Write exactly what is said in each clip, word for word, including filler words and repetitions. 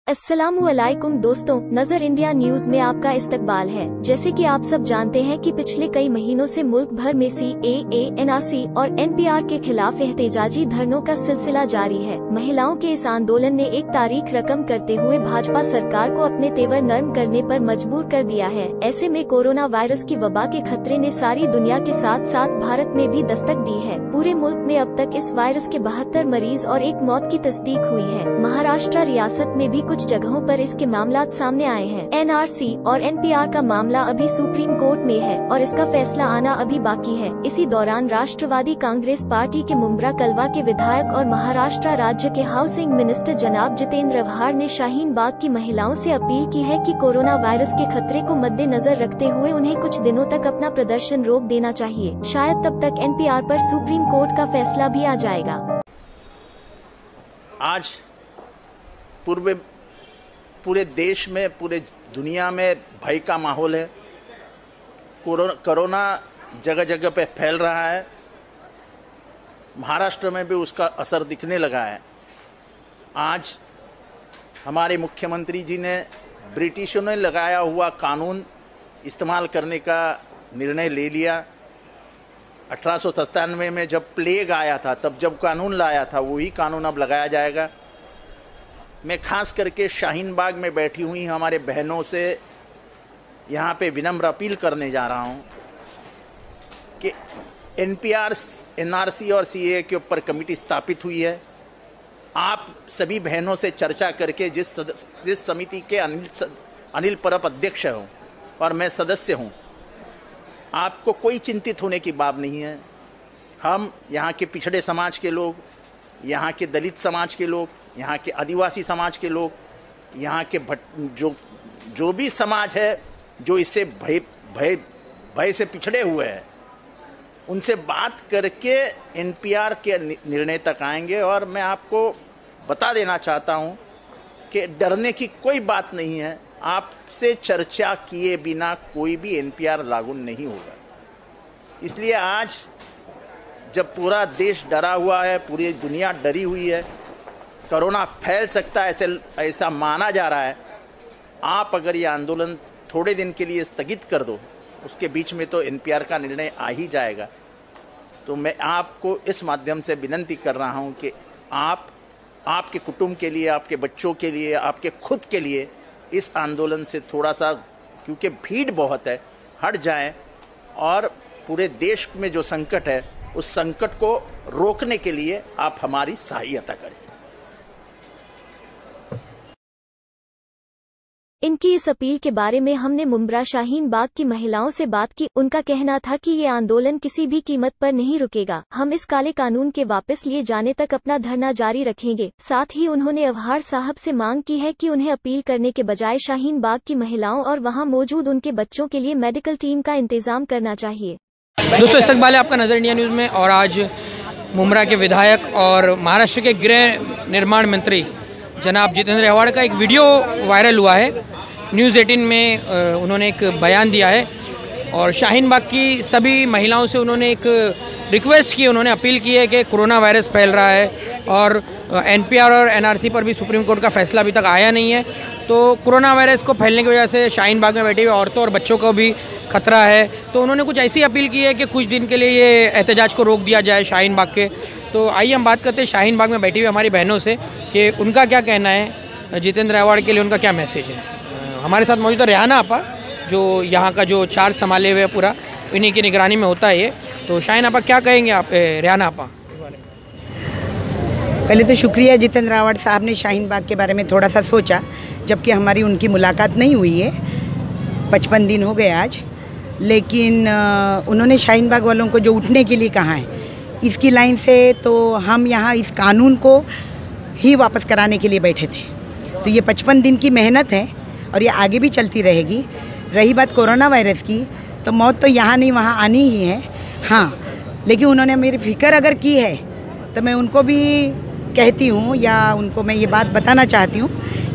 अस्सलामुअलैकुम दोस्तों, नजर इंडिया न्यूज में आपका इस्तकबाल है। जैसे कि आप सब जानते हैं कि पिछले कई महीनों से मुल्क भर में सी ए ए, एन आर सी और एन पी आर के खिलाफ एहतजाजी धरनों का सिलसिला जारी है। महिलाओं के इस आंदोलन ने एक तारीख रकम करते हुए भाजपा सरकार को अपने तेवर नरम करने पर मजबूर कर दिया है। ऐसे में कोरोना वायरस की वबा के खतरे ने सारी दुनिया के साथ साथ भारत में भी दस्तक दी है। पूरे मुल्क में अब तक इस वायरस के बहत्तर मरीज और एक मौत की तस्दीक हुई है। महाराष्ट्र रियासत में भी कुछ जगहों पर इसके मामलात सामने आए हैं। एन आर सी और एन पी आर का मामला अभी सुप्रीम कोर्ट में है और इसका फैसला आना अभी बाकी है। इसी दौरान राष्ट्रवादी कांग्रेस पार्टी के मुंब्रा कलवा के विधायक और महाराष्ट्र राज्य के हाउसिंग मिनिस्टर जनाब जितेंद्र आव्हाड ने शाहीन बाग की महिलाओं से अपील की है कि कोरोना वायरस के खतरे को मद्देनजर रखते हुए उन्हें कुछ दिनों तक अपना प्रदर्शन रोक देना चाहिए। शायद तब तक एन पी आर पर सुप्रीम कोर्ट का फैसला भी आ जाएगा। आज पूर्व पूरे देश में, पूरे दुनिया में भय का माहौल है। कोरोना जगह जगह पे फैल रहा है। महाराष्ट्र में भी उसका असर दिखने लगा है। आज हमारे मुख्यमंत्री जी ने ब्रिटिशों ने लगाया हुआ कानून इस्तेमाल करने का निर्णय ले लिया। अठारह सौ सत्तानवे में जब प्लेग आया था, तब जब कानून लाया था, वही कानून अब लगाया जाएगा। मैं खास करके शाहीन बाग में बैठी हुई हमारे बहनों से यहाँ पे विनम्र अपील करने जा रहा हूँ कि N P R, N R C और सी ए के ऊपर कमेटी स्थापित हुई है। आप सभी बहनों से चर्चा करके, जिस सद, जिस समिति के अनिल अनिल परब अध्यक्ष हों और मैं सदस्य हूँ, आपको कोई चिंतित होने की बात नहीं है। हम यहाँ के पिछड़े समाज के लोग, यहाँ के दलित समाज के लोग, यहाँ के आदिवासी समाज के लोग, यहाँ के भट जो जो भी समाज है जो इससे भय भय भय से पिछड़े हुए हैं, उनसे बात करके एन पी आर के निर्णय तक आएंगे। और मैं आपको बता देना चाहता हूँ कि डरने की कोई बात नहीं है। आपसे चर्चा किए बिना कोई भी एन पी आर लागू नहीं होगा। इसलिए आज जब पूरा देश डरा हुआ है, पूरी दुनिया डरी हुई है, कोरोना फैल सकता है ऐसे ऐसा माना जा रहा है, आप अगर ये आंदोलन थोड़े दिन के लिए स्थगित कर दो, उसके बीच में तो एन पी आर का निर्णय आ ही जाएगा। तो मैं आपको इस माध्यम से विनती कर रहा हूँ कि आप आपके कुटुंब के लिए, आपके बच्चों के लिए, आपके खुद के लिए इस आंदोलन से थोड़ा सा, क्योंकि भीड़ बहुत है, हट जाएं और पूरे देश में जो संकट है उस संकट को रोकने के लिए आप हमारी सहायता करें। इनकी इस अपील के बारे में हमने मुंब्रा शाहीन बाग की महिलाओं से बात की। उनका कहना था कि ये आंदोलन किसी भी कीमत पर नहीं रुकेगा। हम इस काले कानून के वापस लिए जाने तक अपना धरना जारी रखेंगे। साथ ही उन्होंने आव्हाड साहब से मांग की है कि उन्हें अपील करने के बजाय शाहीन बाग की महिलाओं और वहां मौजूद उनके बच्चों के लिए मेडिकल टीम का इंतजाम करना चाहिए। दोस्तों, इस्तकबाल है आपका नजर इंडिया न्यूज़ में। और आज मुंब्रा के विधायक और महाराष्ट्र के गृह निर्माण मंत्री जनाब जितेंद्र आव्हाड का एक वीडियो वायरल हुआ है। न्यूज़ अठारह में उन्होंने एक बयान दिया है और शाहीन बाग की सभी महिलाओं से उन्होंने एक रिक्वेस्ट की, उन्होंने अपील की है कि कोरोना वायरस फैल रहा है और एन पी आर और एन आर सी पर भी सुप्रीम कोर्ट का फैसला अभी तक आया नहीं है। तो कोरोना वायरस को फैलने की वजह से शाहीन बाग में बैठे हुए औरतों और बच्चों को भी खतरा है। तो उन्होंने कुछ ऐसी अपील की है कि कुछ दिन के लिए ये एहतजाज को रोक दिया जाए शाहीन बाग के। तो आइए हम बात करते हैं शाहीन बाग में बैठी हुई हमारी बहनों से कि उनका क्या कहना है, जितेंद्र आव्हाड के लिए उनका क्या मैसेज है। हमारे साथ मौजूद है रेहाना आपा, जो यहाँ का जो चार्ज संभाले हुए पूरा इन्हीं की निगरानी में होता है ये। तो शाहीन आपा क्या कहेंगे आप, रेहाना आपा? पहले तो शुक्रिया जितेंद्र आव्हाड साहब ने शाहीन बाग के बारे में थोड़ा सा सोचा, जबकि हमारी उनकी मुलाकात नहीं हुई है। पचपन दिन हो गए आज, लेकिन उन्होंने शाहीन बाग वालों को जो उठने के लिए कहा है, इसकी लाइन से तो हम यहाँ इस कानून को ही वापस कराने के लिए बैठे थे। तो ये पचपन दिन की मेहनत है और ये आगे भी चलती रहेगी। रही बात कोरोना वायरस की, तो मौत तो यहाँ नहीं वहाँ आनी ही है। हाँ, लेकिन उन्होंने मेरी फिक्र अगर की है तो मैं उनको भी कहती हूँ, या उनको मैं ये बात बताना चाहती हूँ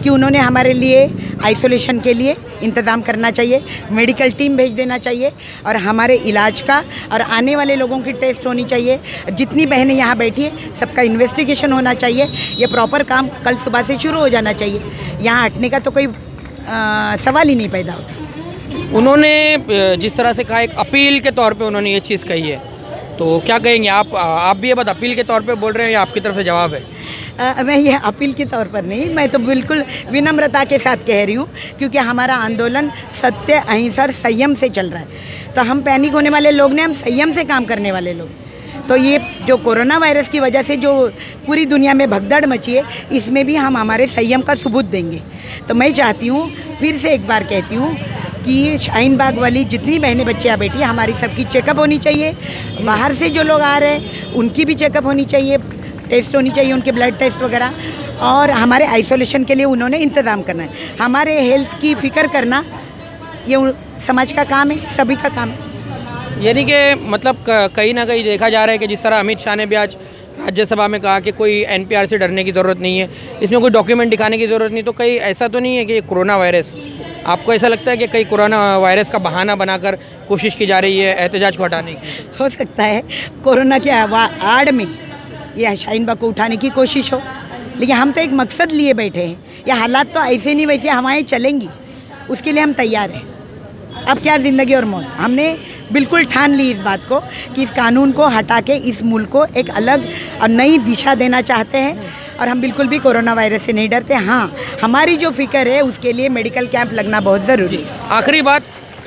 कि उन्होंने हमारे लिए आइसोलेशन के लिए इंतज़ाम करना चाहिए, मेडिकल टीम भेज देना चाहिए और हमारे इलाज का और आने वाले लोगों की टेस्ट होनी चाहिए। जितनी बहनें यहाँ बैठी है सबका इन्वेस्टिगेशन होना चाहिए। ये प्रॉपर काम कल सुबह से शुरू हो जाना चाहिए। यहाँ हटने का तो कोई आ, सवाल ही नहीं पैदा होता। उन्होंने जिस तरह से कहा, एक अपील के तौर पे उन्होंने ये चीज़ कही है, तो क्या कहेंगे आप? आप भी ये बात अपील के तौर पे बोल रहे हैं या आपकी तरफ से जवाब है? आ, मैं ये अपील के तौर पर नहीं, मैं तो बिल्कुल विनम्रता के साथ कह रही हूँ, क्योंकि हमारा आंदोलन सत्य, अहिंसा और संयम से चल रहा है। तो हम पैनिक होने वाले लोग ने, हम संयम से काम करने वाले लोग। तो ये जो कोरोना वायरस की वजह से जो पूरी दुनिया में भगदड़ मची है, इसमें भी हम हमारे संयम का सबूत देंगे। तो मैं चाहती हूँ, फिर से एक बार कहती हूँ कि शाहीन बाग वाली जितनी बहनें बच्चियाँ बैठी हैं, हमारी सबकी चेकअप होनी चाहिए। बाहर से जो लोग आ रहे हैं उनकी भी चेकअप होनी चाहिए, टेस्ट होनी चाहिए, उनके ब्लड टेस्ट वगैरह। और हमारे आइसोलेशन के लिए उन्होंने इंतज़ाम करना है। हमारे हेल्थ की फ़िक्र करना ये समाज का काम है, सभी का काम है। यानी कि मतलब कहीं ना कहीं देखा जा रहा है कि जिस तरह अमित शाह ने भी आज राज्यसभा में कहा कि कोई एनपीआर से डरने की ज़रूरत नहीं है, इसमें कोई डॉक्यूमेंट दिखाने की ज़रूरत नहीं, तो कहीं ऐसा तो नहीं है कि कोरोना वायरस, आपको ऐसा लगता है कि कहीं कोरोना वायरस का बहाना बनाकर कोशिश की जा रही है एहतजाज को हटाने की? हो सकता है कोरोना के आड़ में यह शाहीन बाग को उठाने की कोशिश हो, लेकिन हम तो एक मकसद लिए बैठे हैं। यह हालात तो ऐसे नहीं वैसे हवाएं चलेंगी, उसके लिए हम तैयार हैं। अब क्या ज़िंदगी और मौत, हमने बिल्कुल ठान ली इस बात को कि इस कानून को हटा के इस मुल्क को एक अलग और नई दिशा देना चाहते हैं। और हम बिल्कुल भी कोरोना वायरस से नहीं डरते। हाँ, हमारी जो फिक्र है उसके लिए मेडिकल कैंप लगना बहुत ज़रूरी है। आखिरी बात,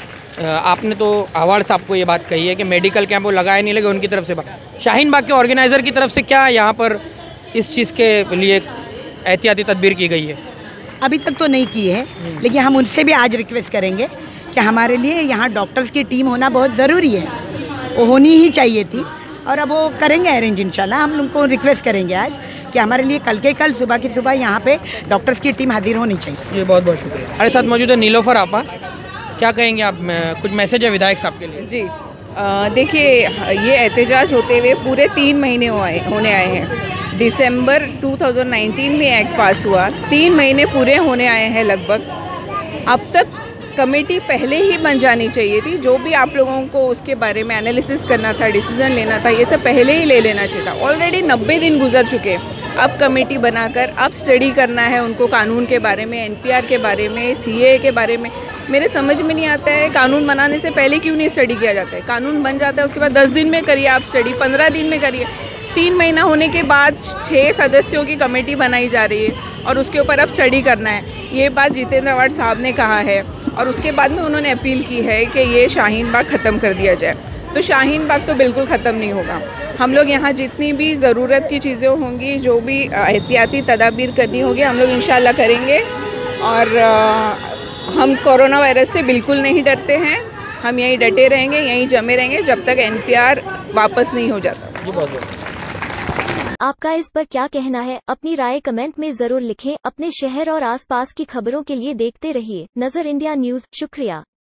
आपने तो अवार्ड साहब को ये बात कही है कि मेडिकल कैंप वो लगाए नहीं लगे उनकी तरफ से, शाहीन बाग के ऑर्गेनाइज़र की तरफ से क्या यहाँ पर इस चीज़ के लिए एहतियाती तदबीर की गई है? अभी तक तो नहीं की है, लेकिन हम उनसे भी आज रिक्वेस्ट करेंगे कि हमारे लिए यहाँ डॉक्टर्स की टीम होना बहुत ज़रूरी है, वो होनी ही चाहिए थी। और अब वो करेंगे अरेंज इंशाल्लाह। हम उनको रिक्वेस्ट करेंगे आज कि हमारे लिए कल के कल सुबह की सुबह यहाँ पे डॉक्टर्स की टीम हाजिर होनी चाहिए। ये बहुत बहुत शुक्रिया। हमारे साथ मौजूद है नीलोफर आपा, क्या कहेंगे आप? कुछ मैसेज है विधायक साहब के लिए? जी, देखिए, ये एहतजाज होते हुए पूरे तीन महीने हो आए होने आए हैं। दिसंबर दो हज़ार उन्नीस में एक्ट पास हुआ, तीन महीने पूरे होने आए हैं लगभग। अब तक कमेटी पहले ही बन जानी चाहिए थी। जो भी आप लोगों को उसके बारे में एनालिसिस करना था, डिसीजन लेना था, ये सब पहले ही ले लेना चाहिए था। ऑलरेडी नब्बे दिन गुजर चुके। अब कमेटी बनाकर अब स्टडी करना है उनको कानून के बारे में, एनपीआर के बारे में, सीए के बारे में। मेरे समझ में नहीं आता है कानून बनाने से पहले क्यों नहीं स्टडी किया जाता है। कानून बन जाता है उसके बाद दस दिन में करिए आप स्टडी, पंद्रह दिन में करिए। तीन महीना होने के बाद छः सदस्यों की कमेटी बनाई जा रही है और उसके ऊपर अब स्टडी करना है। ये बात जितेंद्र अवार्ड साहब ने कहा है और उसके बाद में उन्होंने अपील की है कि ये शाहीन बाग ख़त्म कर दिया जाए। तो शाहीन बाग तो बिल्कुल ख़त्म नहीं होगा। हम लोग यहाँ जितनी भी ज़रूरत की चीज़ें होंगी, जो भी एहतियाती तदाबीर करनी होगी, हम लोग इंशाल्लाह करेंगे। और हम कोरोना वायरस से बिल्कुल नहीं डरते हैं। हम यहीं डटे रहेंगे, यहीं जमे रहेंगे जब तक एनपीआर वापस नहीं हो जाता। आपका इस पर क्या कहना है? अपनी राय कमेंट में जरूर लिखें। अपने शहर और आसपास की खबरों के लिए देखते रहिए नजर इंडिया न्यूज। शुक्रिया।